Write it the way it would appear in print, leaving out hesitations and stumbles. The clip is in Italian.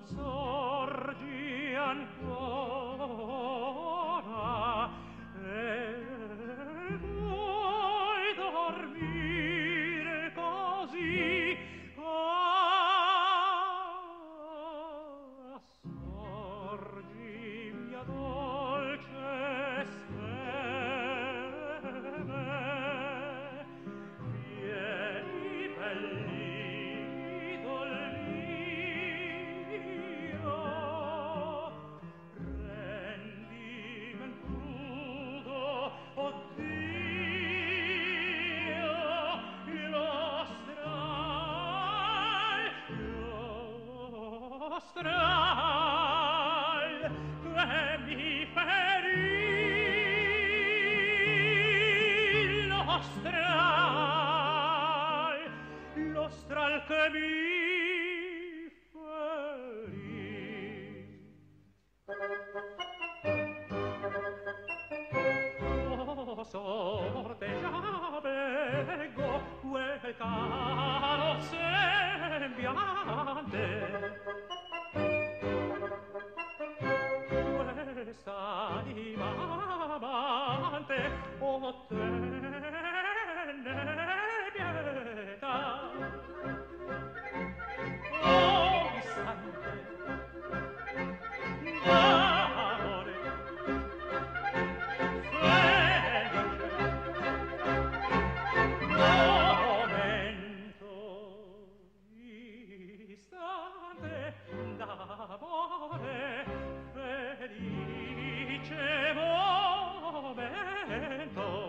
sorgi ancora e vuoi dormire così. Sorgi, mia dolce seme, vieni bell'idol mio, prendi men crudo, o Dio, lo stral che mi ferì, lo stral che mi ferì. Oh, sorte già veggo quel caro sembiante, questa dimamante, o tenne pietà. Oh, istante d'amore, momento, istante d'amore, felice momento.